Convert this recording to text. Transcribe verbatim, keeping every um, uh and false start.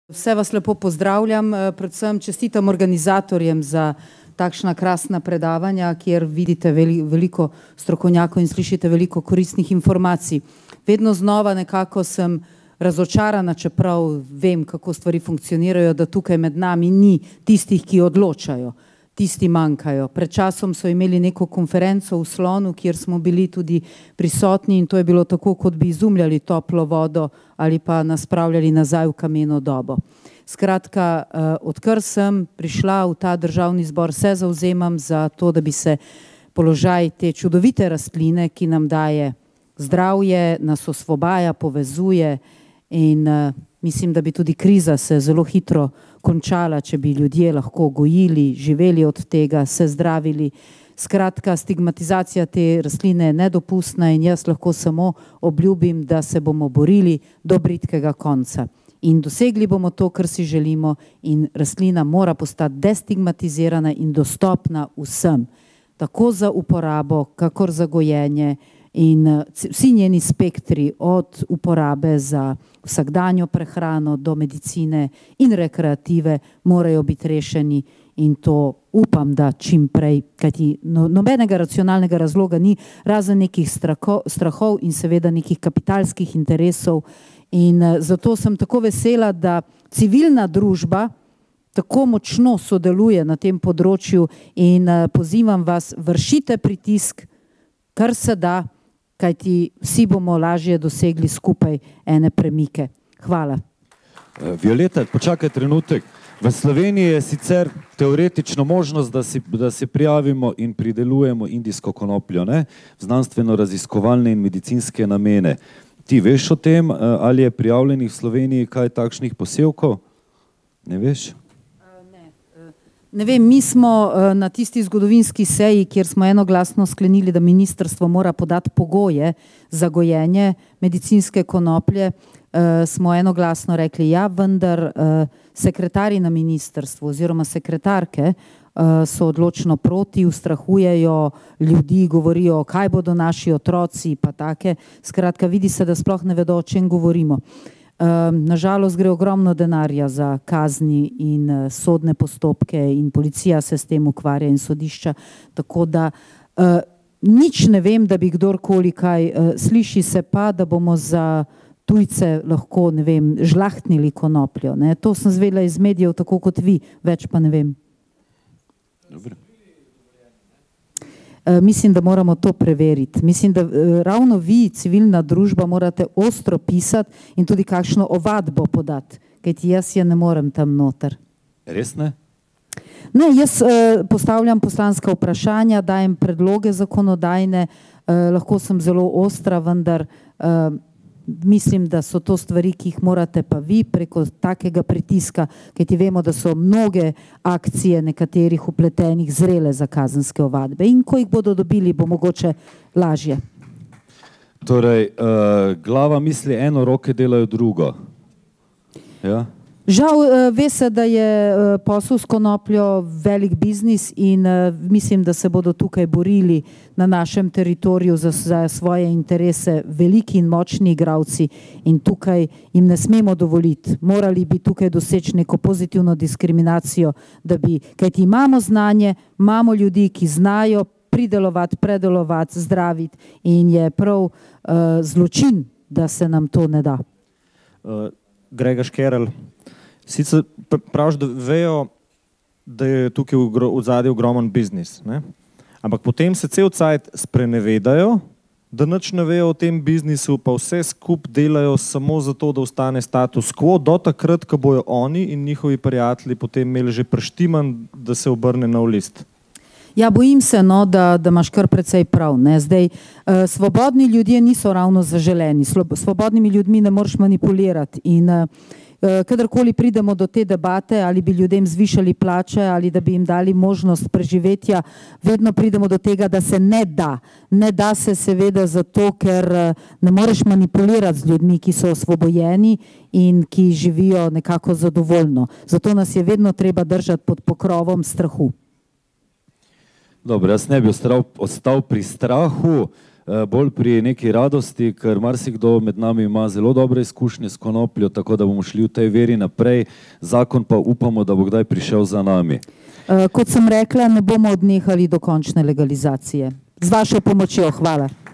Vse vas lepo pozdravljam, predvsem čestitam organizatorjem za takšna krasna predavanja, kjer vidite veliko strokovnjakov in slišite veliko koristnih informacij. Vedno znova nekako sem razočarana, čeprav vem, kako stvari funkcionirajo, da tukaj med nami ni tistih, ki odločajo. Tisti manjkajo. Pred časom so imeli neko konferenco v Slonu, kjer smo bili tudi prisotni in to je bilo tako, kot bi izumljali toplo vodo ali pa nas spravljali nazaj v kameno dobo. Skratka, odkar sem prišla v ta državni zbor, se zavzemam za to, da bi se položaj te čudovite rastline, ki nam daje zdravje, nas osvobaja, povezuje in mislim, da bi tudi kriza se zelo hitro končala, če bi ljudje lahko gojili, živeli od tega, se zdravili. Skratka, stigmatizacija te rastline je nedopustna in jaz lahko samo obljubim, da se bomo borili do bridkega konca. In dosegli bomo to, kar si želimo in rastlina mora postati destigmatizirana in dostopna vsem. Tako za uporabo, kakor za gojenje in vsi njeni spektri od uporabe za vsakdanjo prehrano do medicine in rekreative morajo biti rešeni in to upam, da čim prej, kajti nobenega racionalnega razloga ni, razen nekih strahov in seveda nekih kapitalskih interesov in zato sem tako vesela, da civilna družba tako močno sodeluje na tem področju in pozivam vas, vršite pritisk, kar se da, kajti vsi bomo lažje dosegli skupaj ene premike. Hvala. Violeta, počakaj trenutek. V Sloveniji je sicer teoretično možnost, da si, da si prijavimo in pridelujemo indijsko konopljo, ne? Znanstveno-raziskovalne in medicinske namene. Ti veš o tem, ali je prijavljenih v Sloveniji kaj takšnih posevkov? Ne veš? Ne vem, mi smo na tisti zgodovinski seji, kjer smo enoglasno sklenili, da ministrstvo mora podati pogoje za gojenje medicinske konoplje, smo enoglasno rekli ja, vendar sekretarji na ministrstvu oziroma sekretarke so odločno proti, ustrahujejo ljudi, govorijo, kaj bodo naši otroci, pa take. Skratka, vidi se, da sploh ne vedo, o čem govorimo. Nažalost gre ogromno denarja za kazni in sodne postopke in policija se s tem ukvarja in sodišča, tako da nič ne vem, da bi kdorkoli kaj, sliši se pa, da bomo za tujce lahko, ne vem, žlahtnili konopljo. To sem zvedela iz medijev, tako kot vi, več pa ne vem. Dobro. Mislim, da moramo to preveriti. Mislim, da ravno vi, civilna družba, morate ostro pisati in tudi kakšno ovadbo podati, kajti jaz je ne morem tam noter. Res ne? Ne, jaz postavljam poslanska vprašanja, dajem predloge zakonodajne, lahko sem zelo ostra, vendar mislim, da so to stvari, ki jih morate pa vi preko takega pritiska, kajti vemo, da so mnoge akcije nekaterih upletenih zrele za kazenske ovadbe in ko jih bodo dobili, bo mogoče lažje. Torej, glava misli eno, roke delajo drugo. Ja? Žal, ve se, da je posel s konopljo velik biznis in mislim, da se bodo tukaj borili na našem teritoriju za svoje interese veliki in močni igralci in tukaj jim ne smemo dovoliti. Morali bi tukaj doseči neko pozitivno diskriminacijo, da bi, kajti imamo znanje, imamo ljudi, ki znajo pridelovati, predelovati, zdraviti in je prav zločin, da se nam to ne da. Grega Škerl. Sicer praviš, da vejo, da je tukaj v zadnji ogromen biznis, ne? Ampak potem se cel cajt sprenevedajo, da nič ne vejo o tem biznisu, pa vse skup delajo samo zato, da ostane status quo, do takrat, ko bojo oni in njihovi prijatelji potem imeli že preštiman, da se obrne na list. Ja, bojim se, no, da, da imaš kar precej prav. Ne? Zdaj, uh, svobodni ljudje niso ravno zaželeni, svobodnimi ljudmi ne moreš manipulirati in uh, kadarkoli pridemo do te debate, ali bi ljudem zvišali plače ali da bi jim dali možnost preživetja, vedno pridemo do tega, da se ne da. Ne da se seveda zato, ker ne moreš manipulirati z ljudmi, ki so osvobojeni in ki živijo nekako zadovoljno. Zato nas je vedno treba držati pod pokrovom strahu. Dobro, jaz ne bi ostal, ostal pri strahu. bolj pri neki radosti, ker marsikdo med nami ima zelo dobre izkušnje s konopljo, tako da bomo šli v tej veri naprej, zakon pa upamo, da bo kdaj prišel za nami. Kot sem rekla, ne bomo odnehali do končne legalizacije. Z vašo pomočjo, hvala.